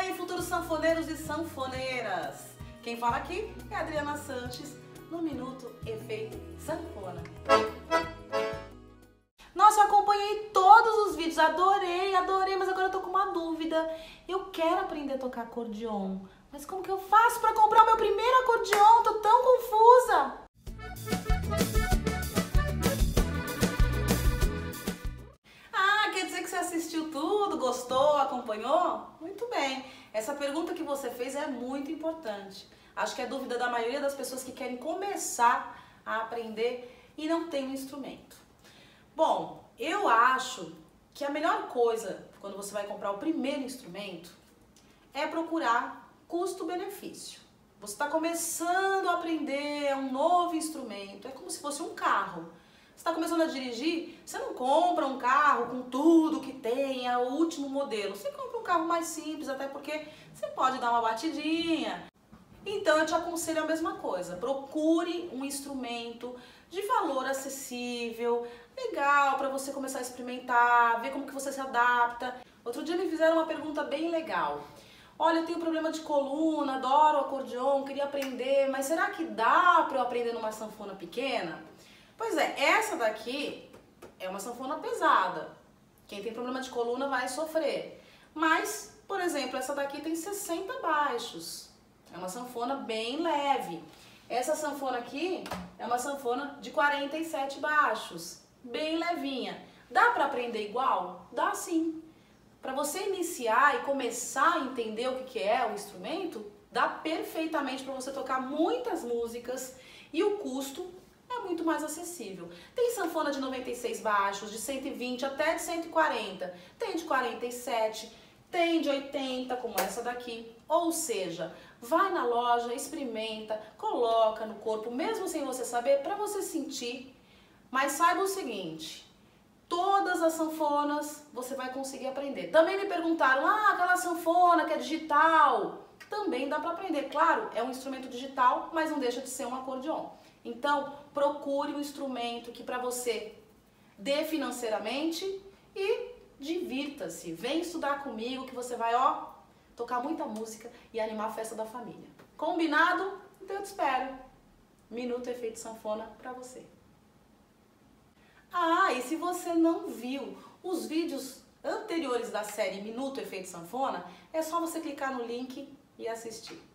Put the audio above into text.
aí, futuros sanfoneiros e sanfoneiras? Quem fala aqui é a Adriana Sanches, no Minuto Efeito Sanfona. Nossa, eu acompanhei todos os vídeos, adorei, mas agora eu tô com uma dúvida. Eu quero aprender a tocar acordeon, mas como que eu faço pra comprar o meu primeiro acordeon? Tô tão confusa! Quer dizer que você assistiu tudo, gostou, acompanhou? Muito bem. Essa pergunta que você fez é muito importante. Acho que é dúvida da maioria das pessoas que querem começar a aprender e não tem um instrumento. Bom, eu acho que a melhor coisa quando você vai comprar o primeiro instrumento é procurar custo-benefício. Você está começando a aprender um novo instrumento, é como se fosse um carro. Você está começando a dirigir, você não compra um carro com tudo que tem, é o último modelo. Você compra um carro mais simples, até porque você pode dar uma batidinha. Então eu te aconselho a mesma coisa, procure um instrumento de valor acessível, legal para você começar a experimentar, ver como que você se adapta. Outro dia me fizeram uma pergunta bem legal. Olha, eu tenho problema de coluna, adoro acordeon, queria aprender, mas será que dá para eu aprender numa sanfona pequena? Pois é, essa daqui é uma sanfona pesada. Quem tem problema de coluna vai sofrer. Mas, por exemplo, essa daqui tem 60 baixos. É uma sanfona bem leve. Essa sanfona aqui é uma sanfona de 47 baixos, bem levinha. Dá para aprender igual? Dá sim. Para você iniciar e começar a entender o que é o instrumento, dá perfeitamente para você tocar muitas músicas e o custo é muito mais acessível. Tem sanfona de 96 baixos, de 120 até de 140, tem de 47, tem de 80, como essa daqui. Ou seja, vai na loja, experimenta, coloca no corpo, mesmo sem você saber, para você sentir. Mas saiba o seguinte, todas as sanfonas você vai conseguir aprender. Também me perguntaram, aquela sanfona que é digital, também dá para aprender. Claro, é um instrumento digital, mas não deixa de ser um acordeon. Então, procure um instrumento que para você dê financeiramente e divirta-se. Vem estudar comigo que você vai, tocar muita música e animar a festa da família. Combinado? Então eu te espero. Minuto Efeito Sanfona para você. E se você não viu os vídeos anteriores da série Minuto Efeito Sanfona, é só você clicar no link e assistir.